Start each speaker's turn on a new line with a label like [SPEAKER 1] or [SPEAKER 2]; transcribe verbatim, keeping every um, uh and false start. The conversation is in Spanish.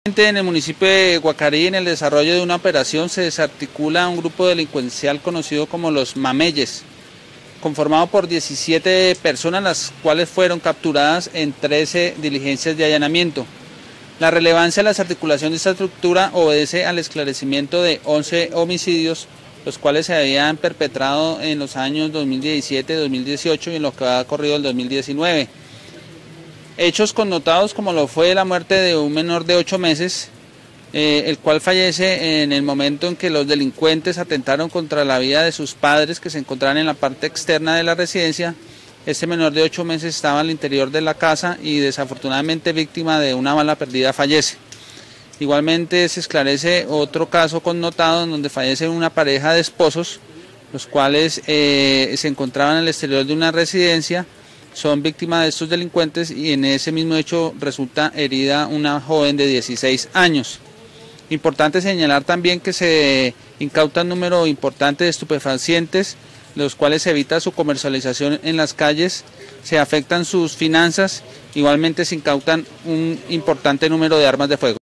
[SPEAKER 1] En el municipio de Guacarí, en el desarrollo de una operación, se desarticula un grupo delincuencial conocido como los Mameyes, conformado por diecisiete personas, las cuales fueron capturadas en trece diligencias de allanamiento. La relevancia de la desarticulación de esta estructura obedece al esclarecimiento de once homicidios, los cuales se habían perpetrado en los años dos mil diecisiete, dos mil dieciocho y en lo que ha corrido el dos mil diecinueve. Hechos connotados como lo fue la muerte de un menor de ocho meses, eh, el cual fallece en el momento en que los delincuentes atentaron contra la vida de sus padres, que se encontraban en la parte externa de la residencia. Este menor de ocho meses estaba al interior de la casa y desafortunadamente, víctima de una bala perdida, fallece. Igualmente se esclarece otro caso connotado en donde fallece una pareja de esposos, los cuales eh, se encontraban en el exterior de una residencia. Son víctimas de estos delincuentes y en ese mismo hecho resulta herida una joven de dieciséis años. Importante señalar también que se incauta un número importante de estupefacientes, los cuales se evita su comercialización en las calles, se afectan sus finanzas, igualmente se incautan un importante número de armas de fuego.